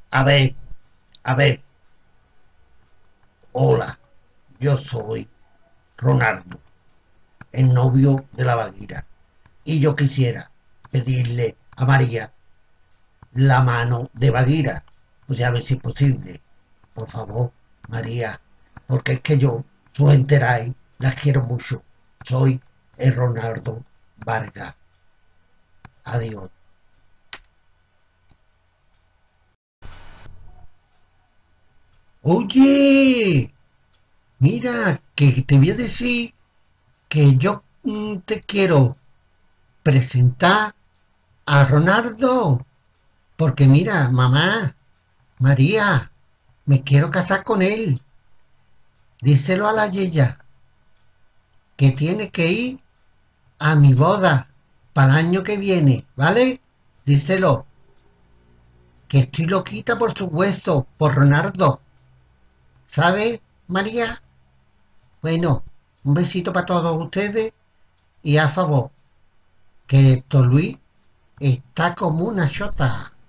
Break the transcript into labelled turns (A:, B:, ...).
A: A ver, a ver, hola, yo soy Ronaldo, el novio de la Baguira, y yo quisiera pedirle a María la mano de Baguira, pues a ver si es posible. Por favor, María, porque es que yo, su enteráis, las quiero mucho. Soy el Ronaldo Vargas. Adiós. Oye, mira, que te voy a decir que yo te quiero presentar a Ronaldo, porque mira, mamá, María, me quiero casar con él. Díselo a la Yeya, que tiene que ir a mi boda para el año que viene, ¿vale? Díselo, que estoy loquita por su hueso, por Ronaldo. ¿Sabe, María? Bueno, un besito para todos ustedes y a favor, que Luis está como una chota.